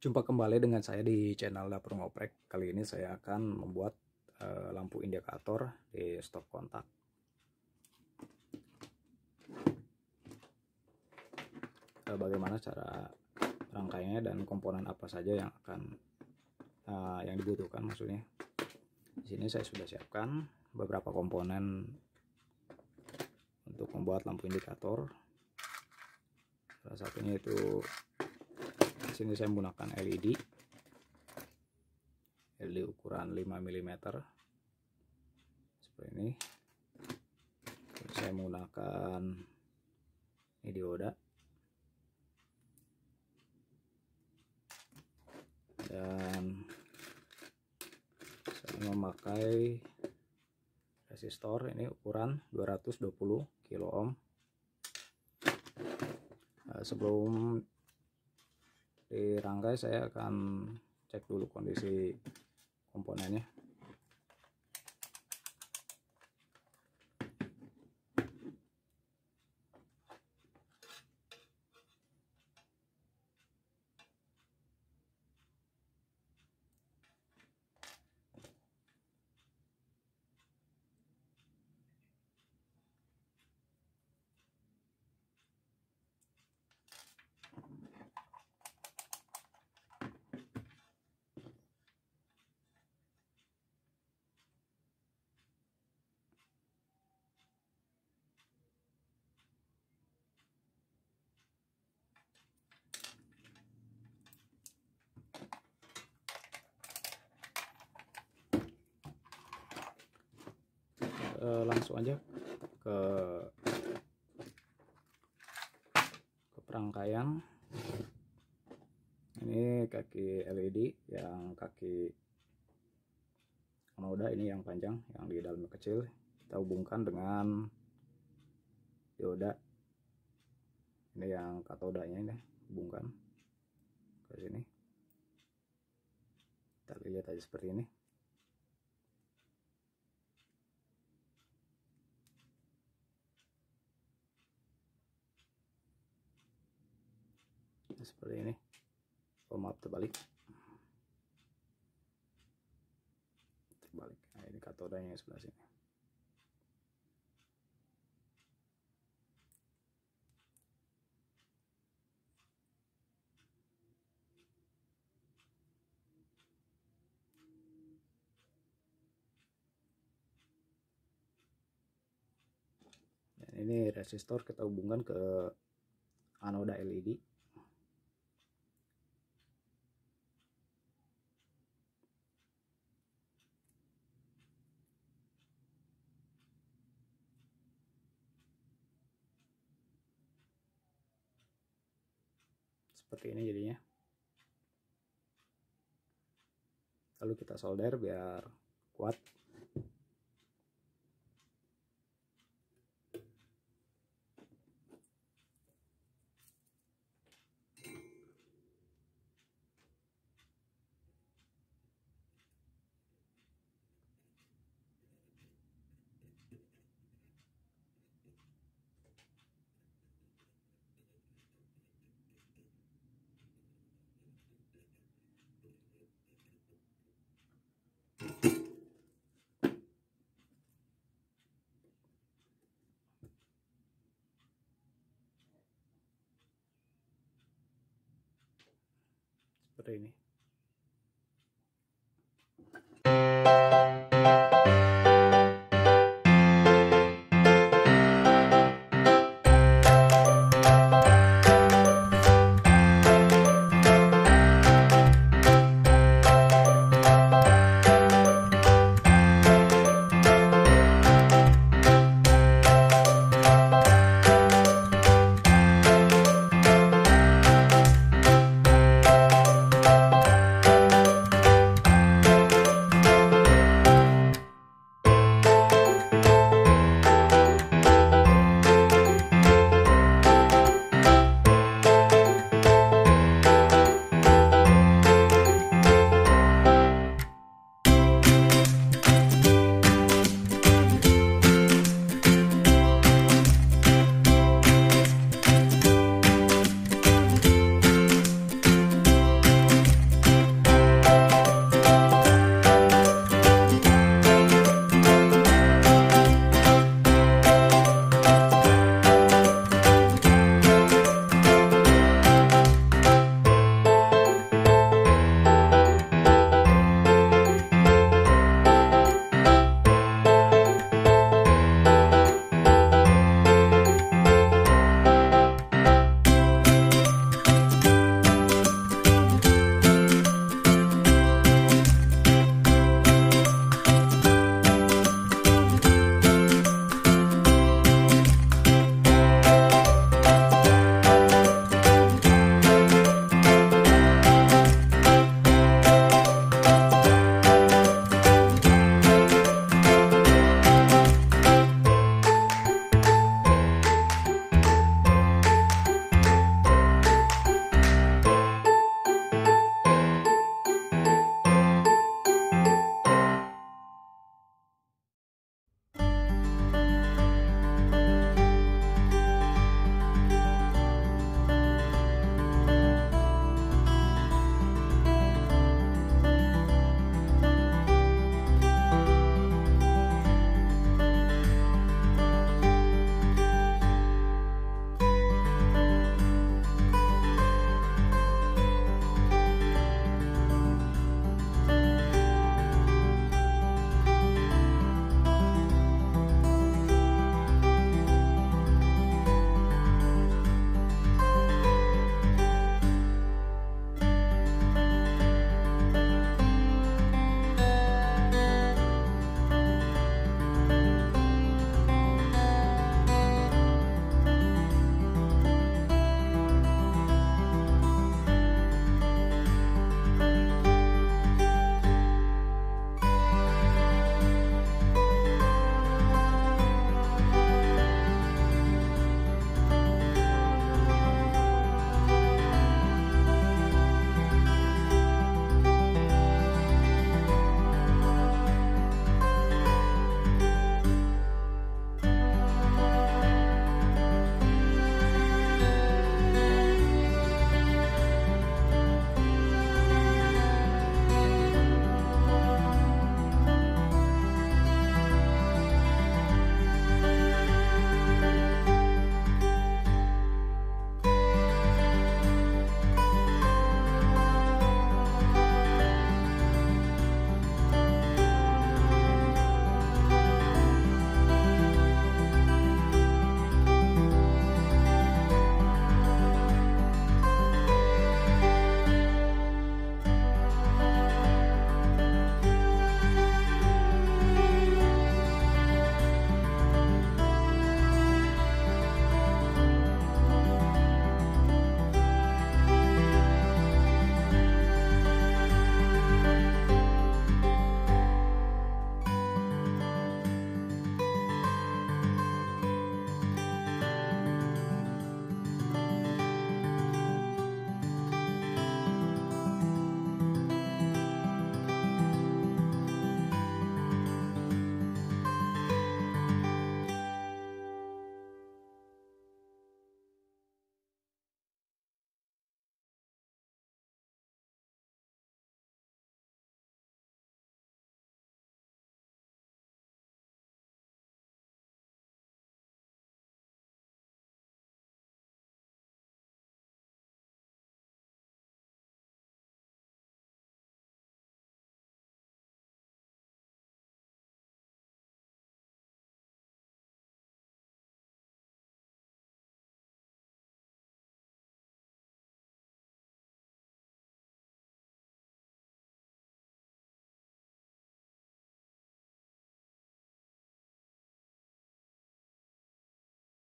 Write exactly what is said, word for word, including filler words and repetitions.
Jumpa kembali dengan saya di channel Dapur Ngoprek. Kali ini saya akan membuat uh, lampu indikator di stop kontak. Uh, bagaimana cara rangkaiannya dan komponen apa saja yang akan uh, yang dibutuhkan maksudnya. Di sini saya sudah siapkan beberapa komponen untuk membuat lampu indikator. Salah satunya itu di sini saya menggunakan L E D. L E D ukuran lima milimeter seperti ini. Terus saya menggunakan ini dioda dan saya memakai resistor ini ukuran dua ratus dua puluh kilo ohm. Nah, sebelum dirangkai saya akan cek dulu kondisi komponennya. Langsung aja ke ke perangkaian. Ini kaki L E D, yang kaki anoda ini yang panjang, yang di dalamnya kecil. Kita hubungkan dengan dioda. Ini yang katodanya ini, hubungkan ke sini. Kita lihat aja seperti ini. Seperti ini. Oh maaf, terbalik terbalik nah, ini katodanya sebelah sini. Dan ini resistor kita hubungkan ke anoda L E D. Seperti ini jadinya. Lalu kita solder biar kuat. Seperti ini.